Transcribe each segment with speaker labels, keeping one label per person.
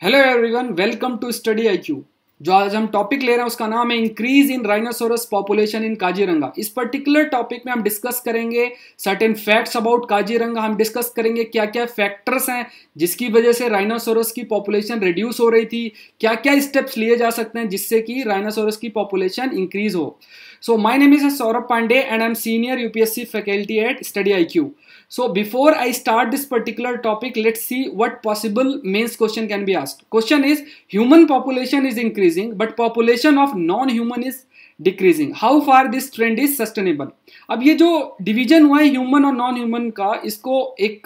Speaker 1: Hello everyone, welcome to study IQ। जो आज हम टॉपिक ले रहे हैं उसका नाम है increase in rhinoceros population in Kaziranga. इस पर्टिकुलर टॉपिक में हम डिस्कस करेंगे सर्टेन फैक्ट्स अबाउट काजीरंगा। हम डिस्कस करेंगे क्या क्या फैक्टर्स हैं जिसकी वजह से राइनोसोरस की पॉपुलेशन रिड्यूस हो रही थी, क्या क्या स्टेप्स लिए जा सकते हैं जिससे कि राइनोसोरस की पॉपुलेशन इंक्रीज हो। So my name is Saurabh Pandey and I'm senior UPSC faculty at StudyIQ. So before I start this particular topic, let's see what possible mains question can be asked. Question is, human population is increasing but population of non-human is decreasing, how far this trend is sustainable. अब ये जो division हुआ है human और non human का, इसको एक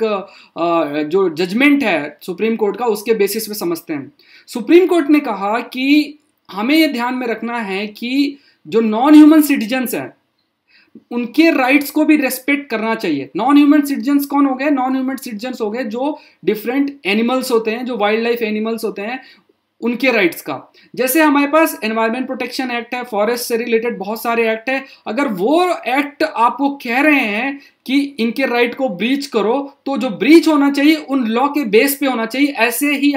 Speaker 1: जो जजमेंट है सुप्रीम कोर्ट का उसके बेसिस पे समझते हैं। सुप्रीम कोर्ट ने कहा कि हमें ये ध्यान में रखना है कि जो नॉन ह्यूमन सिटीजन्स हैं उनके राइट्स को भी रेस्पेक्ट करना चाहिए। नॉन ह्यूमन सिटीजन्स कौन हो गए? नॉन ह्यूमन सिटीजन्स हो गए जो डिफरेंट एनिमल्स होते हैं, जो वाइल्ड लाइफ एनिमल्स होते हैं, उनके राइट्स का। जैसे हमारे पास एनवायरमेंट प्रोटेक्शन एक्ट है, फॉरेस्ट से रिलेटेड बहुत सारे एक्ट है। अगर वो एक्ट आपको कह रहे हैं कि इनके राइट को ब्रीच करो, तो जो ब्रीच होना चाहिए उन लॉ के बेस पे होना चाहिए। ऐसे ही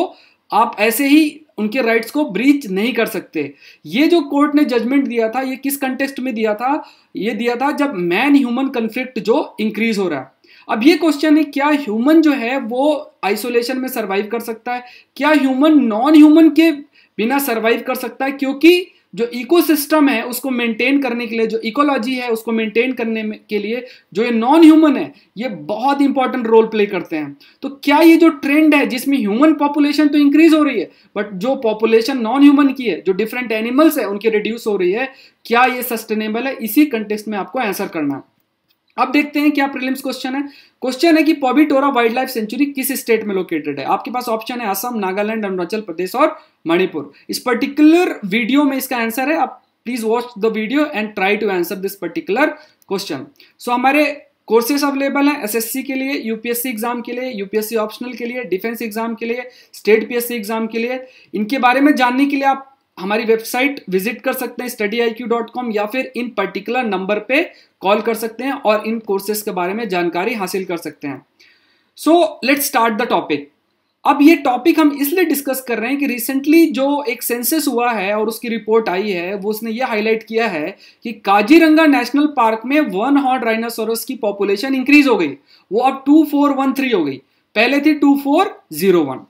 Speaker 1: आप ऐसे ही उनके राइट्स को ब्रीच नहीं कर सकते। ये जो कोर्ट ने जजमेंट दिया था, ये किस कंटेक्स्ट में दिया था? ये दिया था जब मैन ह्यूमन कन्फ्लिक्ट जो इंक्रीज हो रहा है। अब ये क्वेश्चन है, क्या ह्यूमन जो है वो आइसोलेशन में सरवाइव कर सकता है? क्या ह्यूमन नॉन ह्यूमन के बिना सरवाइव कर सकता है? क्योंकि जो इकोसिस्टम है उसको मेंटेन करने के लिए, जो इकोलॉजी है उसको मेंटेन करने के लिए जो ये नॉन ह्यूमन है ये बहुत इंपॉर्टेंट रोल प्ले करते हैं। तो क्या ये जो ट्रेंड है जिसमें ह्यूमन पॉपुलेशन तो इंक्रीज हो रही है बट जो पॉपुलेशन नॉन ह्यूमन की है, जो डिफरेंट एनिमल्स है उनकी रिड्यूस हो रही है, क्या ये सस्टेनेबल है? इसी कंटेक्स्ट में आपको आंसर करना है। अब देखते हैं क्या प्रीलिम्स क्वेश्चन है। क्वेश्चन है कि पॉबिटोरा वाइल्ड लाइफ सेंचुरी किस स्टेट में लोकेटेड है? आपके पास ऑप्शन है असम, नागालैंड, अरुणाचल प्रदेश और मणिपुर। इस पर्टिकुलर वीडियो में इसका आंसर है। आप please watch the video and try to answer this particular question. So हमारे कोर्सेस अवेलेबल हैं एसएससी के लिए, यूपीएससी एग्जाम के लिए, यूपीएससी ऑप्शनल के लिए, डिफेंस एग्जाम के लिए, स्टेट पीएससी एग्जाम के लिए। इनके बारे में जानने के लिए आप हमारी वेबसाइट विजिट कर सकते हैं studiiq.com, या फिर इन पर्टिकुलर नंबर पे कॉल कर सकते हैं और इन कोर्सेज के बारे में जानकारी हासिल कर सकते हैं। So let's start the topic. अब ये टॉपिक हम इसलिए डिस्कस कर रहे हैं कि रिसेंटली जो एक सेंसस हुआ है और उसकी रिपोर्ट आई है, वो उसने ये हाईलाइट किया है कि काजीरंगा नेशनल पार्क में वन हॉर्न राइनोसोरस की पॉपुलेशन इंक्रीज हो गई। वो अब 2413 हो गई, पहले थी 2401।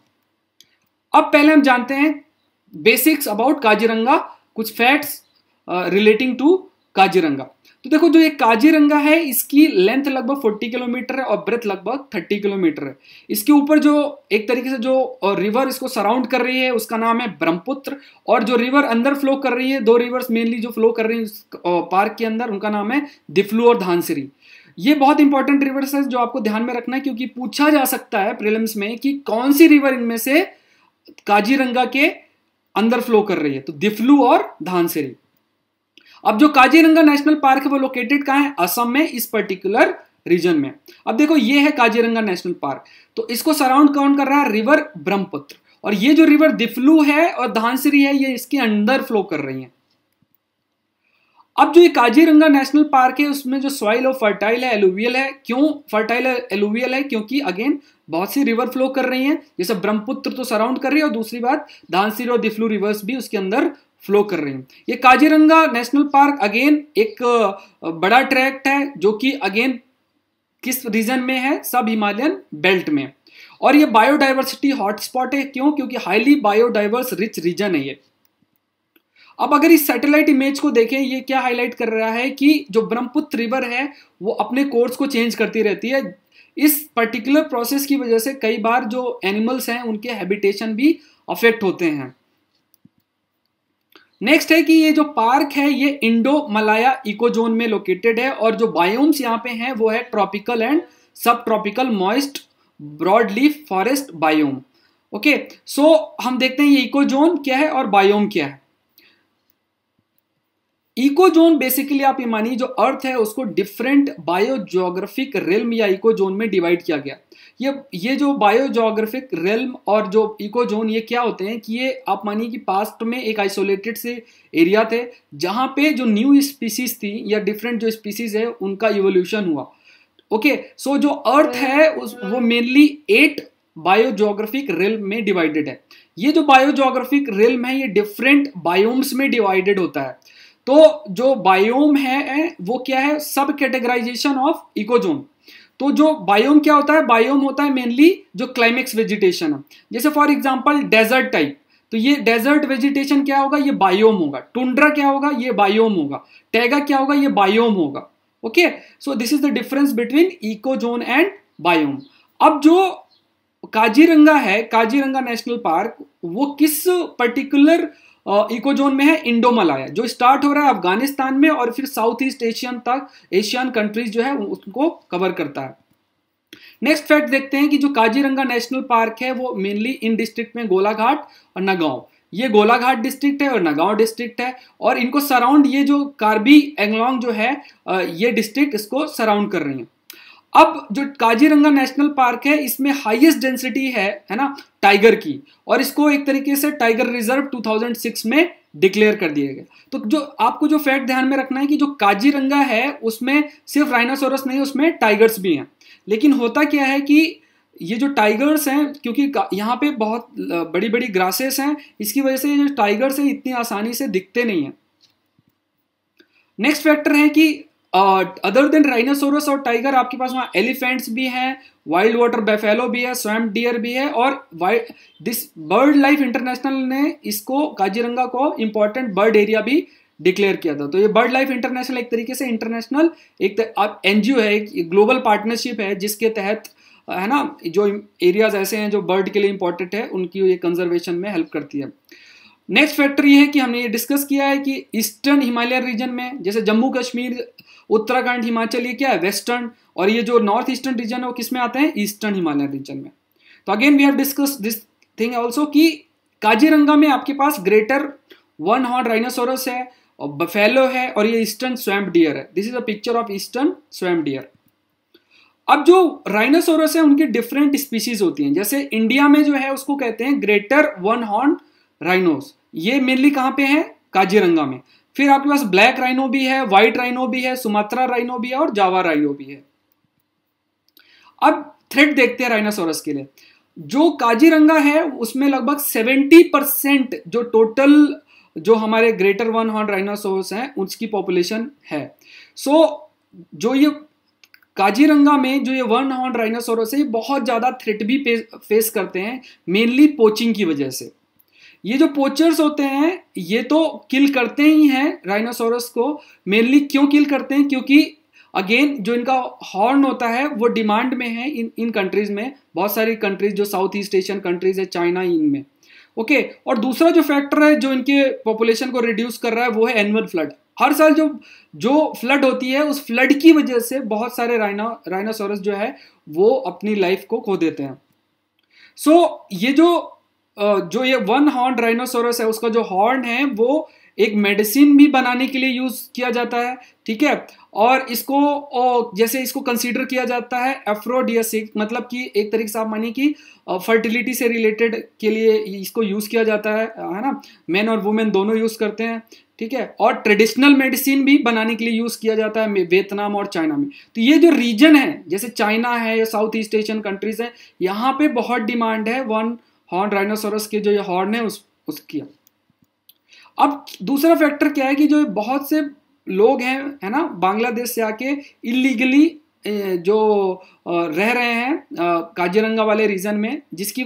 Speaker 1: अब पहले हम जानते हैं बेसिक्स अबाउट काजीरंगा, कुछ फैक्ट्स रिलेटिंग टू काजीरंगा। तो देखो, जो ये काजीरंगा है इसकी लेंथ लगभग 40 किलोमीटर है और ब्रेथ लगभग 30 किलोमीटर है। इसके ऊपर जो एक तरीके से जो रिवर इसको सराउंड कर रही है उसका नाम है ब्रह्मपुत्र, और जो रिवर अंदर फ्लो कर रही है, दो रिवर्स मेनली जो फ्लो कर रही है पार्क के अंदर, उनका नाम है दिफ्लू और धानसिरी। ये बहुत इंपॉर्टेंट रिवर्स है जो आपको ध्यान में रखना है, क्योंकि पूछा जा सकता है प्रीलिम्स में कि कौन सी रिवर इनमें से काजीरंगा के अंदर फ्लो कर रही है। तो दिफ्लू और धानसिरी। अब जो काजीरंगा नेशनल पार्क है वो लोकेटेड कहां है? असम में, इस पर्टिकुलर रीजन में। अब देखो, ये है काजीरंगा नेशनल पार्क, तो इसको सराउंड कौन कर रहा है? रिवर ब्रह्मपुत्र। और ये जो रिवर दिफ्लू है और धानसिरी है ये इसके अंदर फ्लो कर रही है। अब जो ये काजीरंगा नेशनल पार्क है उसमें जो सॉइल और फर्टाइल है, एलुवियल है। क्यों फर्टाइल एलुवियल है? क्योंकि अगेन बहुत सी रिवर फ्लो कर रही हैं, जैसे ब्रह्मपुत्र तो सराउंड कर रही है और दूसरी बात धानसिरी और दिफ्लू रिवर्स भी उसके अंदर फ्लो कर रही हैं। ये काजीरंगा नेशनल पार्क अगेन एक बड़ा ट्रैक्ट है जो कि अगेन किस रीजन में है? सब हिमालयन बेल्ट में। और ये बायोडाइवर्सिटी हॉटस्पॉट है। क्यों? क्योंकि हाईली बायोडाइवर्स रिच रीजन है ये। अब अगर इस सैटेलाइट इमेज को देखें, ये क्या हाईलाइट कर रहा है कि जो ब्रह्मपुत्र रिवर है वो अपने कोर्स को चेंज करती रहती है। इस पर्टिकुलर प्रोसेस की वजह से कई बार जो एनिमल्स हैं उनके हैबिटेशन भी अफेक्ट होते हैं। नेक्स्ट है कि ये जो पार्क है ये इंडो मलाया इकोजोन में लोकेटेड है, और जो बायोम्स यहाँ पे हैं वो है tropical and subtropical moist broadleaf forest biome. Okay, so हम देखते हैं ये इकोजोन क्या है और बायोम क्या है। इकोजोन बेसिकली आप ये मानिए जो अर्थ है उसको डिफरेंट बायोजियोग्राफिक रेल्म या इकोजोन में डिवाइड किया गया। ये जो बायोजियोग्राफिक रेल्म और जो इकोजोन ये क्या होते हैं कि ये आप मानिए कि पास्ट में एक आइसोलेटेड से एरिया थे जहां पे जो न्यू स्पीसीज थी या डिफरेंट जो स्पीसीज है उनका इवोल्यूशन हुआ। ओके, सो जो अर्थ है वो मेनली 8 बायोजियोग्राफिक रिल्म में डिवाइडेड है। ये जो बायोजियोग्राफिक रिल्म है ये डिफरेंट बायोम्स में डिवाइडेड होता है। तो जो बायोम है वो क्या है, सब कैटेगराइजेशन ऑफ इकोजोन। तो जो बायोम क्या होता है, बायोम होता है मेनली जो क्लाइमेक्स वेजिटेशन है। जैसे फॉर एग्जांपल डेजर्ट टाइप, तो ये डेजर्ट वेजिटेशन क्या होगा, ये बायोम होगा। टुंड्रा क्या होगा, ये बायोम होगा। टैगा क्या होगा, ये बायोम होगा। Okay, so this is the difference between ecozone and biome. अब जो काजीरंगा है, काजीरंगा नेशनल पार्क, वो किस पर्टिकुलर इकोजोन में है, इंडोमलाया, जो स्टार्ट हो रहा है अफगानिस्तान में और फिर साउथ ईस्ट एशियन तक, एशियन कंट्रीज जो है उसको कवर करता है। नेक्स्ट फैक्ट देखते हैं कि जो काजीरंगा नेशनल पार्क है वो मेनली इन डिस्ट्रिक्ट में गोलाघाट और नगांव, ये गोलाघाट डिस्ट्रिक्ट है और नगांव डिस्ट्रिक्ट है, और इनको सराउंड ये जो कार्बी एंगलोंग जो है ये डिस्ट्रिक्ट इसको सराउंड कर रही है। अब जो काजीरंगा नेशनल पार्क है इसमें हाईएस्ट डेंसिटी है ना टाइगर की, और इसको एक तरीके से टाइगर रिजर्व 2006 में डिक्लेयर कर दिया गया। तो जो आपको जो फैक्ट ध्यान में रखना है कि जो काजीरंगा है उसमें सिर्फ राइनोसोरस नहीं, उसमें टाइगर्स भी हैं। लेकिन होता क्या है कि ये जो टाइगर्स हैं, क्योंकि यहाँ पे बहुत बड़ी बड़ी ग्रासेस हैं, इसकी वजह से ये जो टाइगर्स हैं इतनी आसानी से दिखते नहीं हैं। नेक्स्ट फैक्टर है कि अदर देन राइनोसोरस और टाइगर आपके पास वहाँ एलिफेंट्स भी हैं, वाइल्ड वाटर बेफेलो भी है, स्वैम्प डियर भी है, और दिस बर्ड लाइफ इंटरनेशनल ने इसको काजीरंगा को इंपॉर्टेंट बर्ड एरिया भी डिक्लेयर किया था। तो ये बर्ड लाइफ इंटरनेशनल एक तरीके से इंटरनेशनल एक एनजीओ है, एक ग्लोबल पार्टनरशिप है, जिसके तहत है ना जो एरियाज ऐसे हैं जो बर्ड के लिए इंपॉर्टेंट है उनकी ये कंजर्वेशन में हेल्प करती है। नेक्स्ट फैक्टर ये है कि हमने ये डिस्कस किया है कि ईस्टर्न हिमालय रीजन में, जैसे जम्मू कश्मीर, उत्तराखंड, हिमाचल, ये क्या है वेस्टर्न, और ये जो नॉर्थ ईस्टर्न रीजन है वो किस में आते हैं, ईस्टर्न हिमालय रीजन में। तो again we have discuss this thing also कि काजीरंगा में आपके पास ग्रेटर वन हॉर्न राइनोसोरस है और बफेलो है, और ये ईस्टर्न स्वैम्प डियर है। This is a picture of eastern swamp deer. अब जो राइनोसोरस है उनकी डिफरेंट स्पीशीज होती हैं। जैसे इंडिया में जो है उसको कहते हैं ग्रेटर वन हॉर्न राइनोस, ये मेनली कहाँ पे है, काजीरंगा में। फिर आपके पास ब्लैक राइनो भी है, व्हाइट राइनो भी है, सुमात्रा राइनो भी है, और जावा राइनो भी है। अब थ्रेट देखते हैं राइनोसोरस के लिए। जो काजीरंगा है उसमें लगभग 70% जो टोटल जो हमारे ग्रेटर वन हॉर्न राइनोसोरस हैं उसकी पॉपुलेशन है। सो जो ये काजीरंगा में जो ये वन हॉर्न राइनोसोरस है ये बहुत ज्यादा थ्रेट भी फेस करते हैं, मेनली पोचिंग की वजह से। ये जो पोचर्स होते हैं ये तो किल करते ही हैं राइनोसोरस को। मेनली क्यों किल करते हैं, क्योंकि अगेन जो इनका हॉर्न होता है वो डिमांड में है इन कंट्रीज में, बहुत सारी कंट्रीज जो साउथ ईस्ट एशियन कंट्रीज है, चाइना, इनमें। ओके, और दूसरा जो फैक्टर है जो इनके पॉपुलेशन को रिड्यूस कर रहा है वो है एनुअल फ्लड। हर साल जो फ्लड होती है उस फ्लड की वजह से बहुत सारे राइनोसोरस जो है वो अपनी लाइफ को खो देते हैं। सो ये जो ये वन हॉर्न राइनोसोरस है उसका जो हॉर्न है वो एक मेडिसिन भी बनाने के लिए यूज किया जाता है, ठीक है। और इसको जैसे इसको कंसीडर किया जाता है एफ्रोडियासिक, मतलब कि एक तरीके से आप मानिए कि फर्टिलिटी से रिलेटेड के लिए इसको यूज किया जाता है ना, मेन और वुमेन दोनों यूज करते हैं, ठीक है। और ट्रेडिशनल मेडिसिन भी बनाने के लिए यूज किया जाता है वियतनाम और चाइना में। तो ये जो रीजन है जैसे चाइना है या साउथ ईस्ट एशियन कंट्रीज है, यहाँ पे बहुत डिमांड है वन हॉर्न राइनोसोरस के जो ये हॉर्न है उसकी। अब दूसरा फैक्टर क्या है कि जो बहुत से लोग हैं है ना बांग्लादेश से आके इलीगली जो रह रहे हैं काजीरंगा वाले रीजन में, जिसकी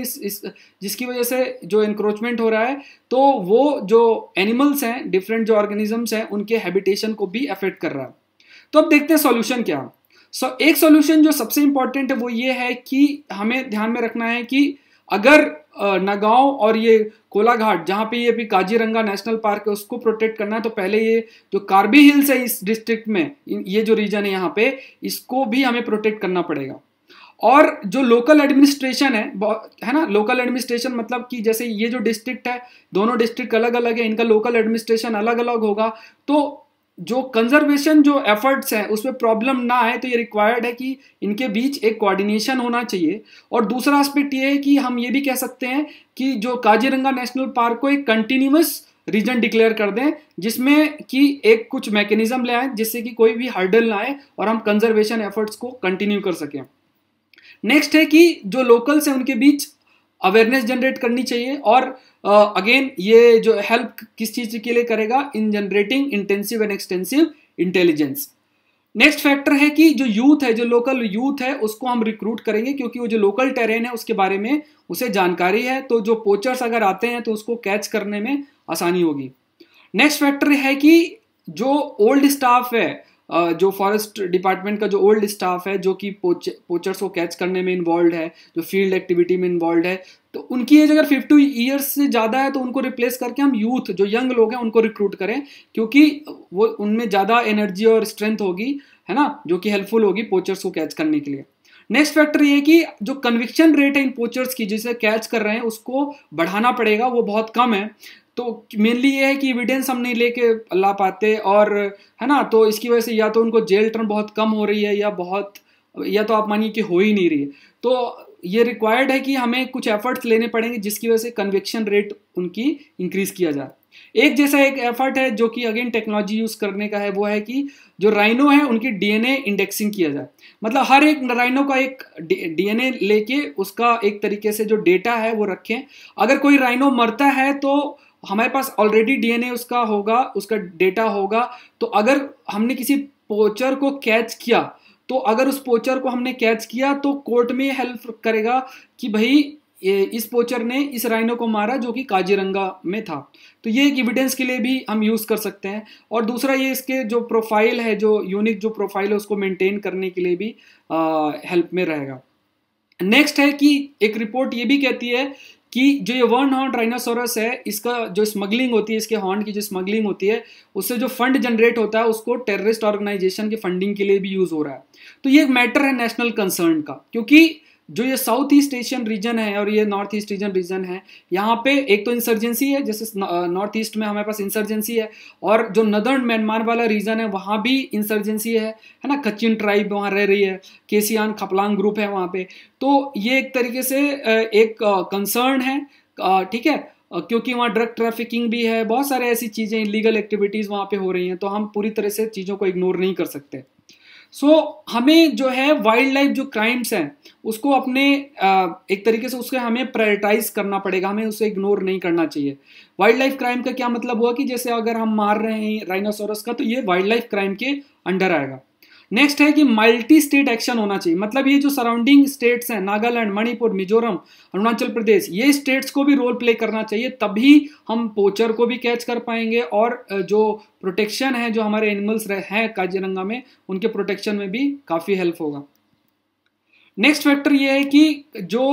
Speaker 1: वजह से जो इंक्रोचमेंट हो रहा है, तो वो जो एनिमल्स हैं, डिफरेंट जो ऑर्गेनिजम्स हैं, उनके हैबिटेशन को भी अफेक्ट कर रहा है। तो अब देखते हैं सॉल्यूशन क्या। एक सॉल्यूशन जो सबसे इंपॉर्टेंट है वो ये है कि हमें ध्यान में रखना है कि अगर नगांव और ये कोलाघाट जहाँ पे ये भी काजीरंगा नेशनल पार्क है उसको प्रोटेक्ट करना है, तो पहले ये जो कार्बी हिल्स है इस डिस्ट्रिक्ट में, ये जो रीजन है यहाँ पे, इसको भी हमें प्रोटेक्ट करना पड़ेगा। और जो लोकल एडमिनिस्ट्रेशन है ना, लोकल एडमिनिस्ट्रेशन मतलब कि जैसे ये जो डिस्ट्रिक्ट है, दोनों डिस्ट्रिक्ट अलग अलग है, इनका लोकल एडमिनिस्ट्रेशन अलग अलग होगा। तो जो कंजर्वेशन जो एफर्ट्स हैं उसमें प्रॉब्लम ना आए, तो ये रिक्वायर्ड है कि इनके बीच एक कोऑर्डिनेशन होना चाहिए। और दूसरा एस्पेक्ट ये है कि हम ये भी कह सकते हैं कि जो काजीरंगा नेशनल पार्क को एक कंटिन्यूअस रीजन डिक्लेयर कर दें, जिसमें कि एक कुछ मैकेनिज्म ले आए जिससे कि कोई भी हर्डल ना आए और हम कंजर्वेशन एफर्ट्स को कंटिन्यू कर सकें। नेक्स्ट है कि जो लोकल्स हैं उनके बीच अवेयरनेस जनरेट करनी चाहिए, और अगेन ये जो हेल्प किस चीज़ के लिए करेगा, in generating intensive and extensive intelligence. Next factor है कि जो यूथ है, जो लोकल यूथ है, उसको हम रिक्रूट करेंगे क्योंकि वो जो लोकल टेरेन है उसके बारे में उसे जानकारी है, तो जो पोचर्स अगर आते हैं तो उसको कैच करने में आसानी होगी। नेक्स्ट फैक्टर है कि जो ओल्ड स्टाफ है, जो फॉरेस्ट डिपार्टमेंट का जो ओल्ड स्टाफ है जो कि पोचर्स को कैच करने में इन्वॉल्व है, जो फील्ड एक्टिविटी में इन्वॉल्व है, तो उनकी एज अगर 50 ईयर्स से ज़्यादा है तो उनको रिप्लेस करके हम यूथ, जो यंग लोग हैं, उनको रिक्रूट करें, क्योंकि वो उनमें ज़्यादा एनर्जी और स्ट्रेंथ होगी, है ना, जो कि हेल्पफुल होगी पोचर्स को कैच करने के लिए। नेक्स्ट फैक्टर ये है कि जो कन्विक्शन रेट है इन पोचर्स की, जिसे कैच कर रहे हैं, उसको बढ़ाना पड़ेगा, वो बहुत कम है। तो मेनली ये है कि एविडेंस हम नहीं लेके ला पाते, और है ना, तो इसकी वजह से या तो उनको जेल टर्म बहुत कम हो रही है, या तो आप मानिए कि हो ही नहीं रही है। तो ये रिक्वायर्ड है कि हमें कुछ एफर्ट्स लेने पड़ेंगे जिसकी वजह से कन्विक्शन रेट उनकी इंक्रीज किया जाए। एक एफर्ट है जो कि अगेन टेक्नोलॉजी यूज करने का है, वो है कि जो राइनो है उनकी डीएनए इंडेक्सिंग किया जाए। मतलब हर एक राइनो का एक डीएनए लेके उसका एक तरीके से जो डेटा है वो रखें। अगर कोई राइनो मरता है तो हमारे पास ऑलरेडी डीएनए उसका होगा, उसका डेटा होगा। तो अगर हमने किसी पोचर को कैच किया, तो अगर उस पोचर को हमने कैच किया तो कोर्ट में हेल्प करेगा कि भाई इस पोचर ने इस राइनो को मारा जो कि काजीरंगा में था। तो ये एक एविडेंस के लिए भी हम यूज़ कर सकते हैं। और दूसरा ये इसके जो प्रोफाइल है, जो यूनिक जो प्रोफाइल है, उसको मेंटेन करने के लिए भी हेल्प में रहेगा। नेक्स्ट है कि एक रिपोर्ट ये भी कहती है कि जो ये वन हॉर्न राइनोसोरस है, इसका जो स्मगलिंग होती है, इसके हॉर्न की जो स्मगलिंग होती है, उससे जो फंड जनरेट होता है उसको टेररिस्ट ऑर्गेनाइजेशन के फंडिंग के लिए भी यूज़ हो रहा है। तो ये एक मैटर है नेशनल कंसर्न का, क्योंकि जो ये साउथ ईस्ट एशियन रीजन है और ये नॉर्थ ईस्ट एशियन रीजन है, यहाँ पे एक तो इंसर्जेंसी है, जैसे नॉर्थ ईस्ट में हमारे पास इंसर्जेंसी है, और जो नदर्न म्यांमार वाला रीजन है वहाँ भी इंसर्जेंसी है ना, कचिन ट्राइब वहाँ रह रही है, केसियान खपलांग ग्रुप है वहाँ पे। तो ये एक तरीके से एक कंसर्न है, ठीक है, क्योंकि वहाँ ड्रग ट्रैफिकिंग भी है, बहुत सारे ऐसी चीज़ें, इलीगल एक्टिविटीज़ वहाँ पे हो रही हैं, तो हम पूरी तरह से चीज़ों को इग्नोर नहीं कर सकते। हमें जो है वाइल्ड लाइफ जो क्राइम्स हैं उसको अपने एक तरीके से उसके हमें प्रायोरिटाइज करना पड़ेगा, हमें उसे इग्नोर नहीं करना चाहिए। वाइल्ड लाइफ क्राइम का क्या मतलब हुआ कि जैसे अगर हम मार रहे हैं राइनोसोरस का, तो ये वाइल्ड लाइफ क्राइम के अंडर आएगा। नेक्स्ट है कि मल्टी स्टेट एक्शन होना चाहिए, मतलब ये जो सराउंडिंग स्टेट्स हैं, नागालैंड, मणिपुर, मिजोरम, अरुणाचल प्रदेश, ये स्टेट्स को भी रोल प्ले करना चाहिए, तभी हम पोचर को भी कैच कर पाएंगे, और जो प्रोटेक्शन है, जो हमारे एनिमल्स हैं काजीरंगा में, उनके प्रोटेक्शन में भी काफ़ी हेल्प होगा। नेक्स्ट फैक्टर ये है कि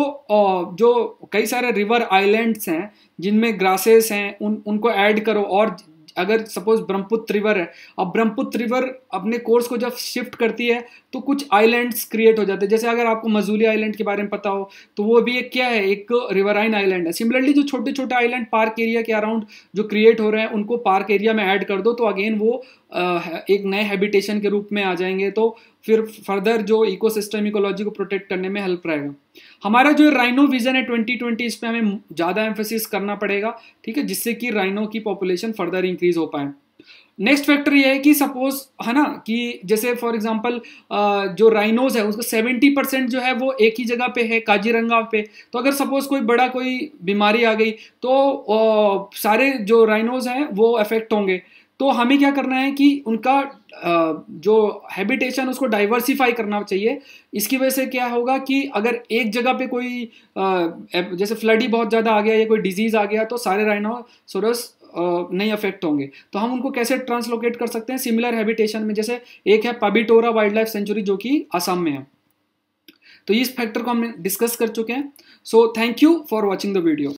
Speaker 1: जो कई सारे रिवर आइलैंड्स हैं जिनमें ग्रासेस हैं, उनको ऐड करो। और अगर सपोज ब्रह्मपुत्र रिवर है, अब ब्रह्मपुत्र रिवर अपने कोर्स को जब शिफ्ट करती है तो कुछ आइलैंड्स क्रिएट हो जाते हैं। जैसे अगर आपको मजूली आइलैंड के बारे में पता हो तो वो भी एक क्या है, एक रिवराइन आइलैंड है। सिमिलरली जो छोटे छोटे आइलैंड पार्क एरिया के अराउंड जो क्रिएट हो रहे हैं, उनको पार्क एरिया में ऐड कर दो, तो अगेन वो एक नए हैबिटेशन के रूप में आ जाएंगे, तो फिर फर्दर जो इकोसिस्टम इकोलॉजी को प्रोटेक्ट करने में हेल्प रहेगा। हमारा जो राइनो विजन है 2020, इस पे हमें ज़्यादा एम्फेसिस करना पड़ेगा, ठीक है, जिससे कि राइनो की पॉपुलेशन फर्दर इंक्रीज हो पाए। नेक्स्ट फैक्टर ये है कि सपोज है ना, कि जैसे फॉर एग्जांपल जो राइनोज है उसका 70% जो है वो एक ही जगह पे है, काजीरंगा पे। तो अगर सपोज कोई बड़ा कोई बीमारी आ गई तो सारे जो राइनोज हैं वो अफेक्ट होंगे। तो हमें क्या करना है कि उनका जो हैबिटेशन उसको डाइवर्सिफाई करना चाहिए। इसकी वजह से क्या होगा कि अगर एक जगह पे कोई जैसे फ्लड ही बहुत ज़्यादा आ गया या कोई डिजीज़ आ गया, तो सारे राइनोसोरस नहीं अफेक्ट होंगे। तो हम उनको कैसे ट्रांसलोकेट कर सकते हैं सिमिलर हैबिटेशन में। जैसे एक है पाबिटोरा वाइल्ड लाइफ सेंचुरी जो कि असम में है। तो इस फैक्टर को हम डिस्कस कर चुके हैं। So thank you for watching the video.